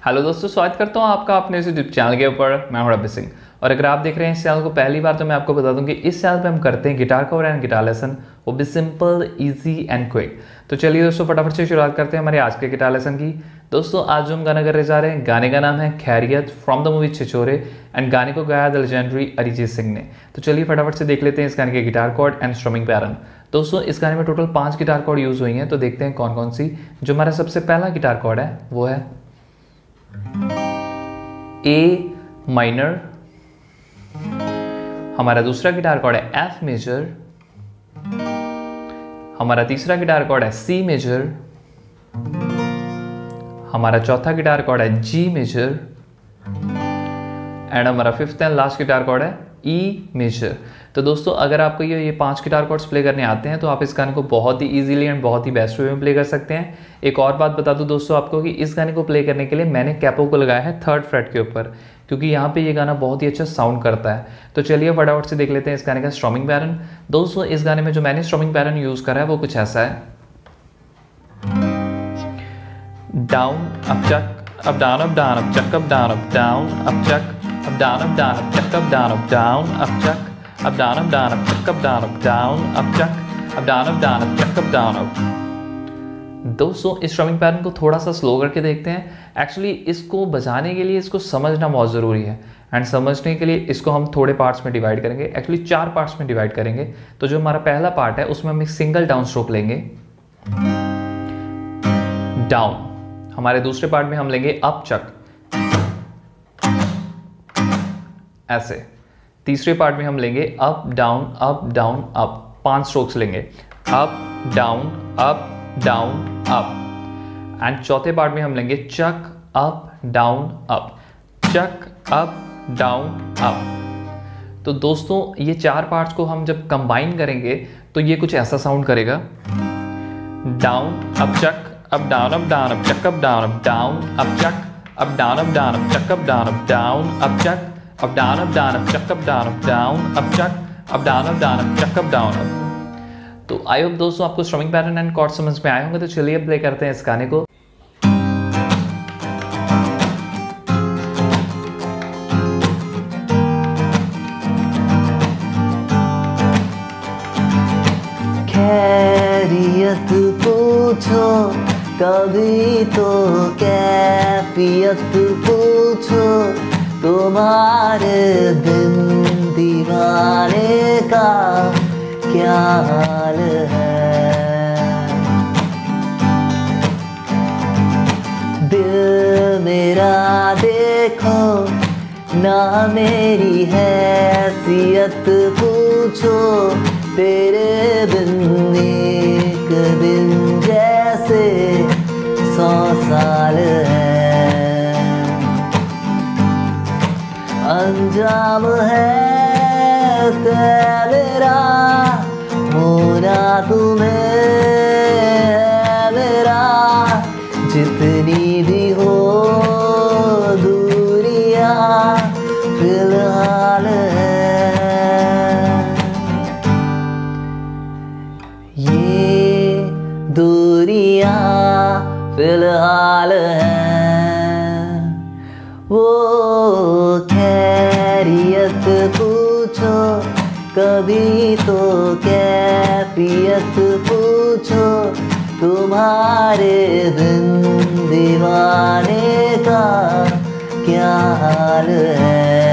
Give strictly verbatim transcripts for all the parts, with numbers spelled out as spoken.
Hello दोस्तों, स्वागत करता हूँ आपका अपने इस यूट्यूब चैनल के ऊपर। मैं हूँ रवि सिंह और अगर आप देख रहे हैं इस चैनल को पहली बार तो मैं आपको बता दूं कि इस चैनल पे हम करते हैं guitar cover and guitar lesson, वो भी सिंपल, इजी एंड क्विक। तो चलिए दोस्तों फटाफट से शुरुआत करते हैं हमारे आज के गिटार लेसन की। दोस्तों आज जो हम गाना करने जा रहे हैं, गाने का नाम है Khairiyat from the movie Chhichhore and गाने को गाया द लेजेंडरी अरिजीत सिंह ने। तो चलिए फटाफट से देख लेते हैं इस गाने के guitar chord and strumming pattern. दोस्तों इस गाने में टोटल पांच गिटार कॉर्ड यूज हुई हैं, तो देखते हैं कौन कौन सी। जो हमारा सबसे पहला गिटार कॉर्ड है वो है ए माइनर। हमारा दूसरा गिटार कॉर्ड है एफ मेजर। हमारा तीसरा गिटार कॉर्ड है सी मेजर। हमारा चौथा गिटार कॉर्ड है जी मेजर एंड हमारा fifth and last guitar chord है ई मेजर। तो दोस्तों अगर आपको ये ये पांच गिटार कॉर्ड्स प्ले करने आते हैं तो आप इस गाने को बहुत ही इजीली एंड बहुत ही बेस्ट वे में प्ले कर सकते हैं। एक और बात बता दूं दोस्तों आपको कि इस गाने को प्ले करने के लिए मैंने कैपो को लगाया है थर्ड फ्रेट के ऊपर, क्योंकि यहाँ पे ये गाना बहुत ही अच्छा साउंड करता है। तो चलिए फटाफट से देख लेते हैं इस गाने का स्ट्रमिंग पैटर्न। दोस्तों इस गाने में जो मैंने स्ट्रमिंग पैटर्न यूज करा है वो कुछ ऐसा है। Down up chuck up down up down up chuck up down up down up chuck up down up down up chuck up down up down up chuck up down up down up chuck up down up down up chuck up down up down up chuck up down up. दोस्तों इस strumming pattern को थोड़ा सा slow करके देखते हैं। Actually इसको बजाने के लिए इसको समझना बहुत ज़रूरी है एंड समझने के लिए इसको हम थोड़े पार्ट्स में डिवाइड करेंगे। एक्चुअली चार पार्ट्स में डिवाइड करेंगे। तो जो हमारा पहला पार्ट है उसमें हम एक सिंगल डाउन स्ट्रोक लेंगे, डाउन। हमारे दूसरे पार्ट में हम लेंगे अप चक, ऐसे। तीसरे पार्ट में हम लेंगे up down up down up, पांच स्ट्रोक्स लेंगे, up down up down up. And चौथे पार्ट में हम लेंगे chuck up down up, chuck up down up. तो दोस्तों ये चार पार्ट्स को हम जब कंबाइन करेंगे तो ये कुछ ऐसा साउंड करेगा। Down up chuck up down up down up chuck up down up down up chuck up down up down up chuck up down up down up chuck up down up down up chuck up down up down up chuck up down up down up chuck up down up. तो I hope दोस्तों आपको strumming pattern and chord समझ में आए होंगे। तो चलिए play करते हैं इस गाने को। खैरियत पूछो कभी तो कैफियत पूछो, तुम्हारे दिन दीवाने का क्या हाल है। दिल मेरा देखो ना मेरी हैसियत पूछो, तेरे बिन एक दिन जैसे सौ साल है। अंजाम है तेरा होना तुम्हें मेरा, जितनी भी हो दूरियां फिलहाल है। ये दूरियां फिलहाल हैं। वो खैरियत पूछो कभी तो कैफियत पूछो, तुम्हारे बिन दीवाने का क्या हाल है।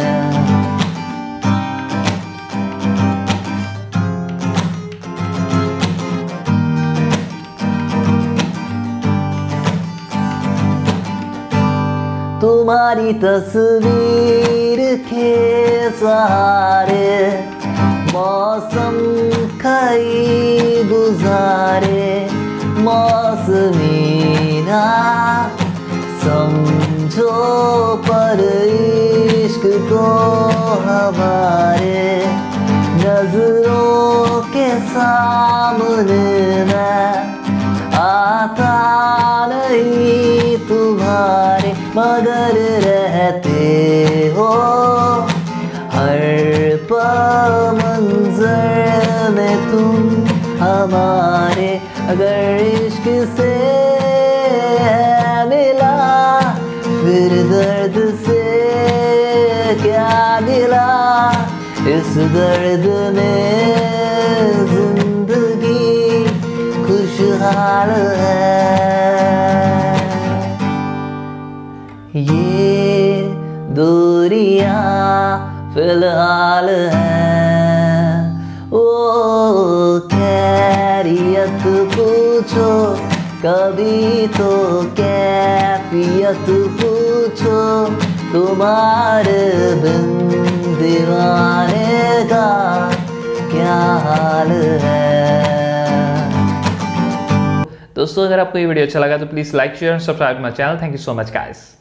तुम्हारी तस्वीर के सहारे मौसम कई गुजारे, मौसमी ना समझो पर इश्क को हमारे, नजरों के सामने मैं आता नहीं तुम्हारे, मगर रहते हो हर पल मंजर में तुम हमारे। अगर इश्क से है मिला फिर दर्द से क्या गिला, इस दर्द में जिंदगी खुशहाल है। ये दूरियां फिलहाल हैं, ओ खैरियत पूछो कभी तो कैफियत पूछो, तुम्हारे बिन दीवाने का क्या हाल है। दोस्तों अगर आपको ये वीडियो अच्छा लगा तो please like share and subscribe my channel. Thank you so much guys.